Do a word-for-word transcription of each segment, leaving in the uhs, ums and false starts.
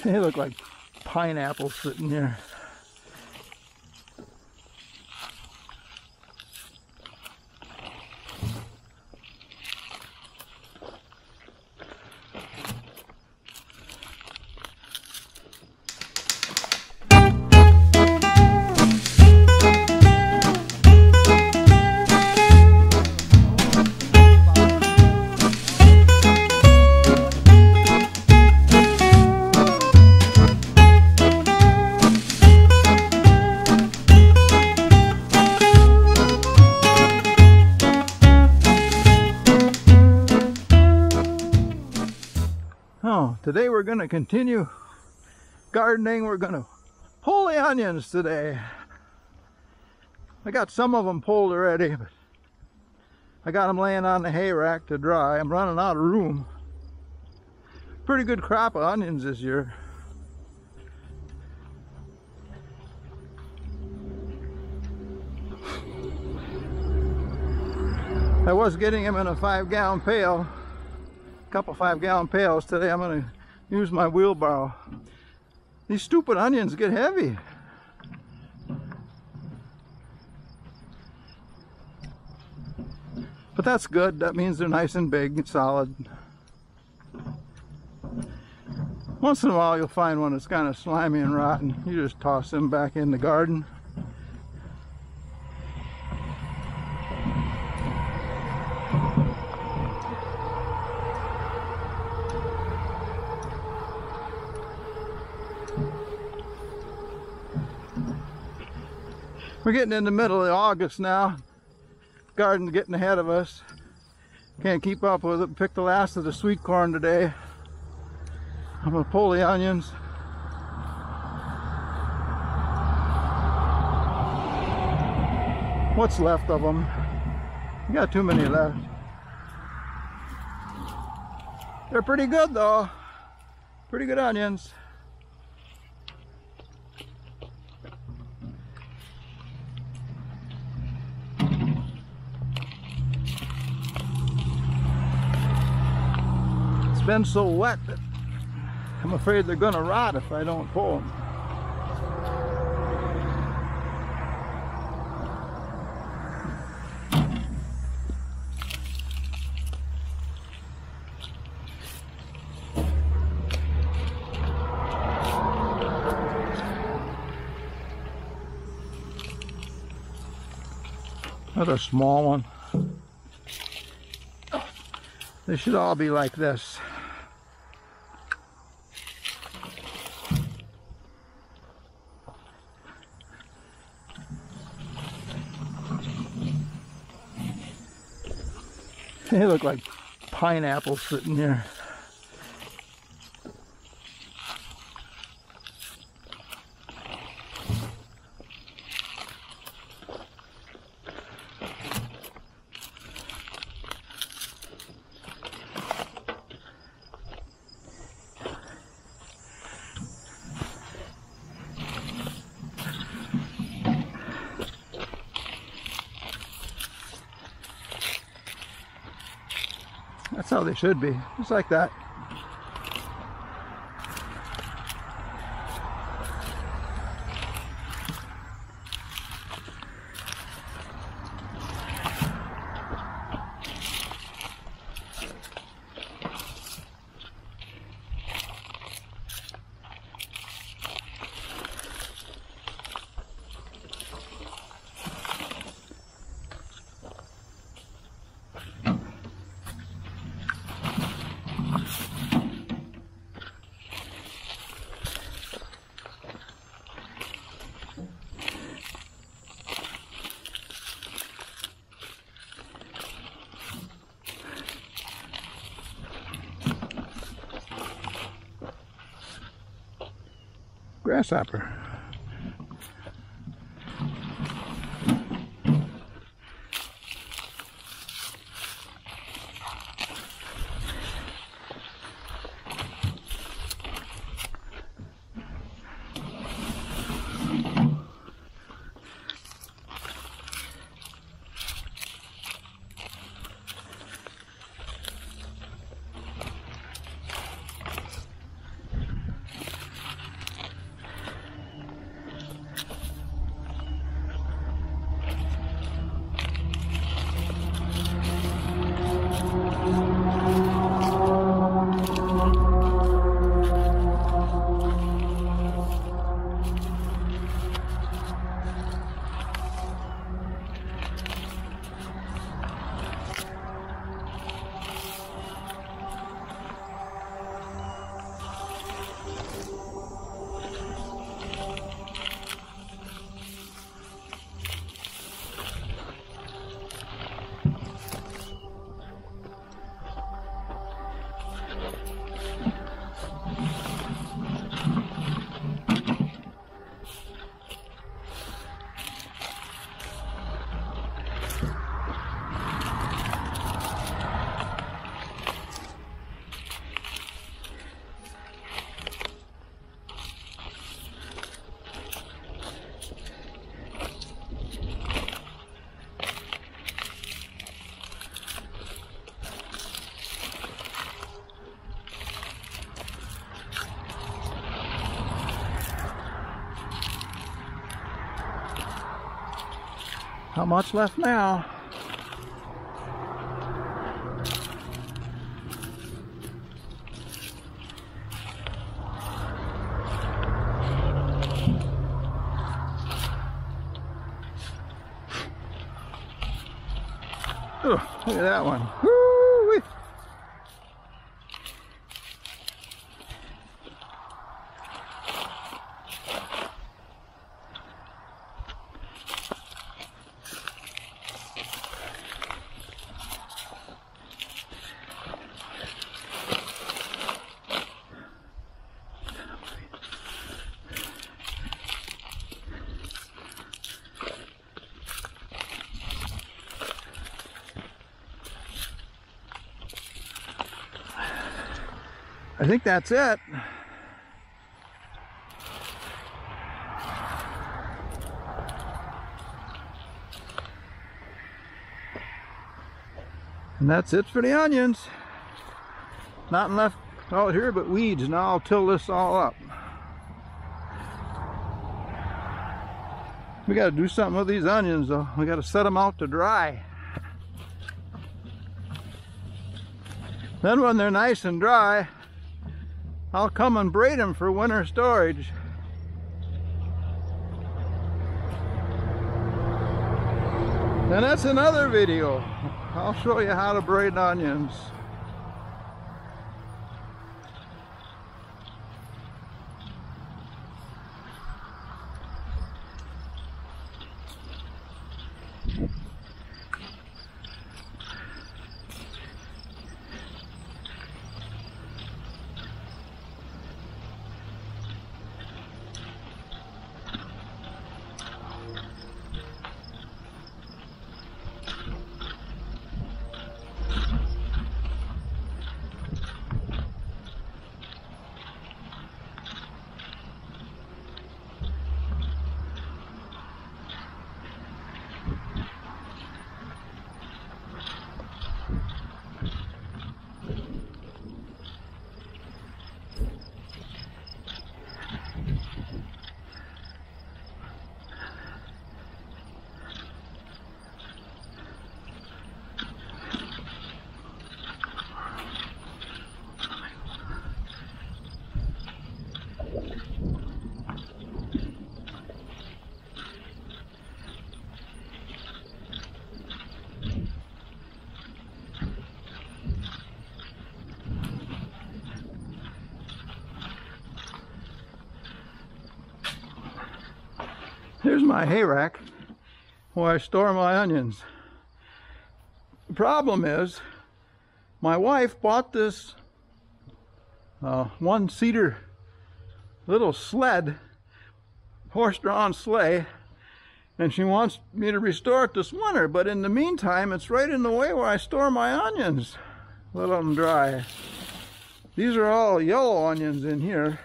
They look like pineapples sitting here. Oh, today we're going to continue gardening. We're going to pull the onions today. I got some of them pulled already, but I got them laying on the hay rack to dry. I'm running out of room. Pretty good crop of onions this year. I was getting them in a five gallon pail. Couple five gallon pails. Today I'm going to use my wheelbarrow. These stupid onions get heavy. But that's good. That means they're nice and big and solid. Once in a while you'll find one that's kind of slimy and rotten. You just toss them back in the garden. We're getting in the middle of August now. Garden's getting ahead of us. Can't keep up with it. Picked the last of the sweet corn today. I'm gonna pull the onions. What's left of them? We got too many left. They're pretty good though. Pretty good onions. Been so wet that I'm afraid they're gonna rot if I don't pull them. Another small one. They should all be like this. They look like pineapples sitting here. That's how they should be, just like that. Grasshopper. Not much left now. Oh, look at that one. Woo-wee. I think that's it. And that's it for the onions. Nothing left out here but weeds. Now I'll till this all up. We got to do something with these onions though. We got to set them out to dry. Then when they're nice and dry, I'll come and braid them for winter storage. And that's another video. I'll show you how to braid onions. Here's my hay rack where I store my onions. The problem is, my wife bought this uh, one-seater little sled, horse-drawn sleigh, and she wants me to restore it this winter, but in the meantime it's right in the way where I store my onions. Let them dry. These are all yellow onions in here.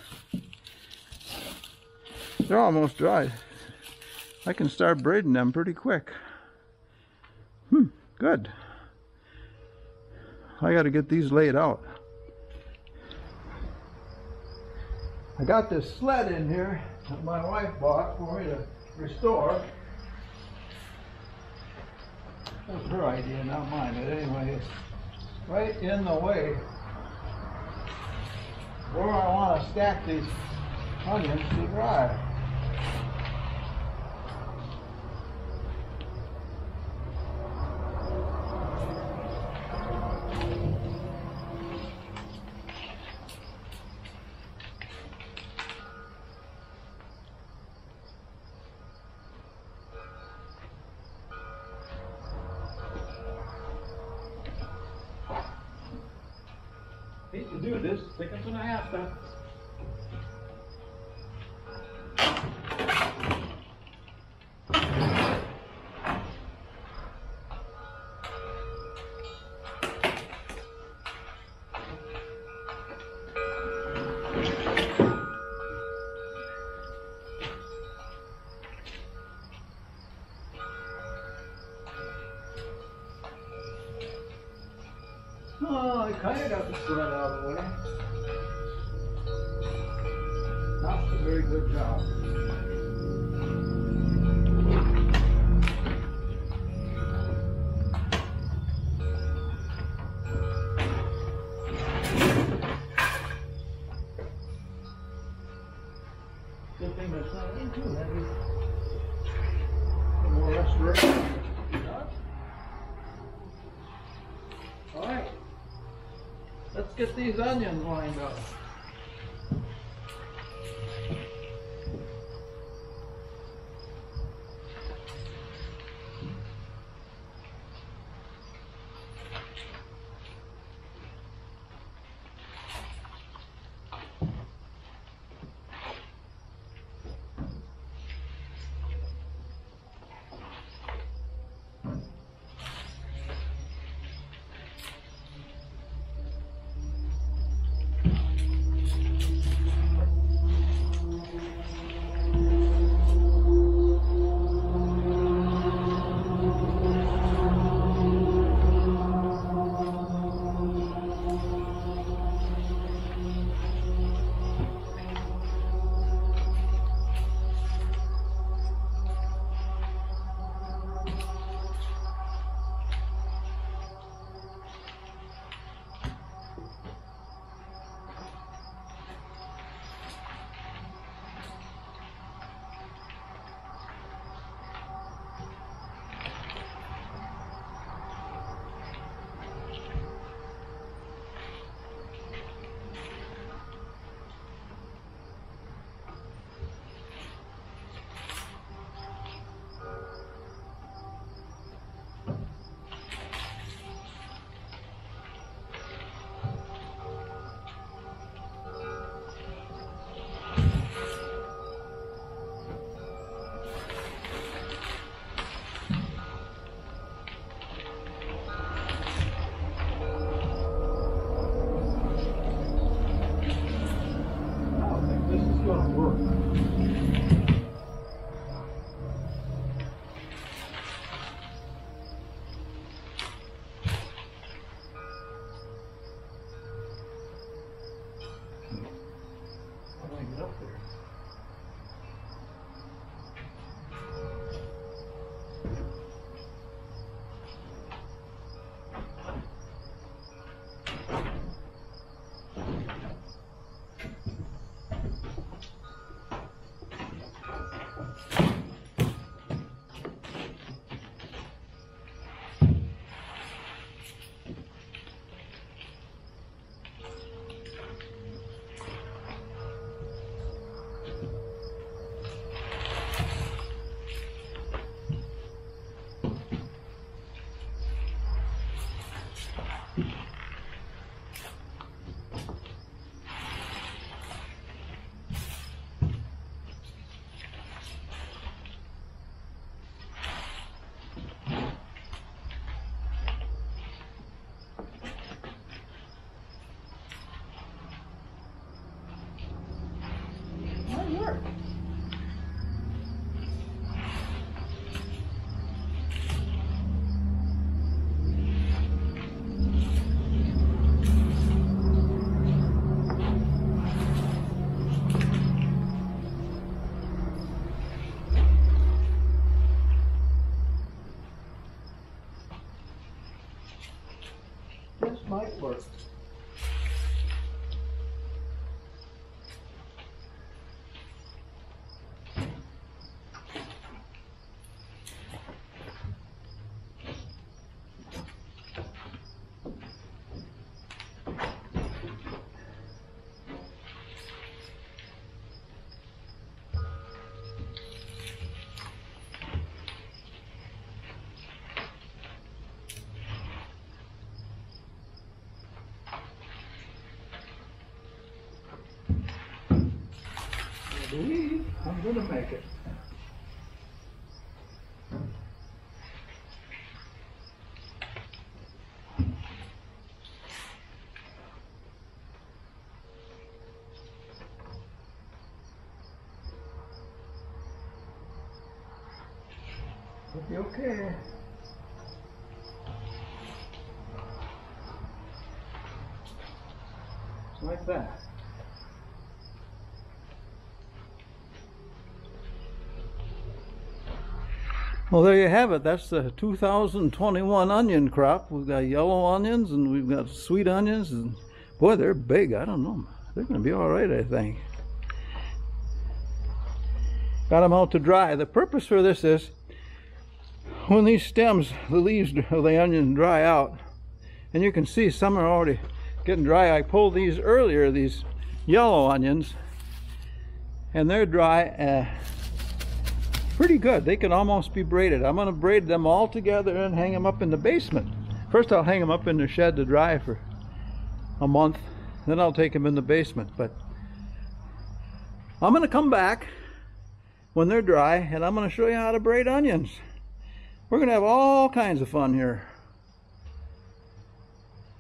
They're almost dry. I can start braiding them pretty quick. Hmm, good. I got to get these laid out. I got this sled in here that my wife bought for me to restore. That was her idea, not mine, but anyway, it's right in the way where I want to stack these onions to dry. Hate to do this, seconds and a half though. Oh, I kind of got the sweat out of the way. Not a very good job. Good thing that's not in too heavy. More restoration. Alright, let's get these onions lined up. Might work. I believe I'm going to make it. It'll be okay. like that. Well, there you have it. That's the two thousand twenty-one onion crop. We've got yellow onions and we've got sweet onions, and boy, they're big. I don't know. They're going to be all right, I think. Got them out to dry. The purpose for this is when these stems, the leaves of the onion dry out, and you can see some are already getting dry. I pulled these earlier, these yellow onions, and they're dry. Uh, pretty good. They can almost be braided. I'm going to braid them all together and hang them up in the basement. First I'll hang them up in the shed to dry for a month, then I'll take them in the basement. But I'm going to come back when they're dry and I'm going to show you how to braid onions. We're going to have all kinds of fun here.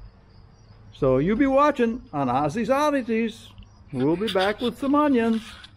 So you be watching on Ozzy's Oddities. We'll be back with some onions.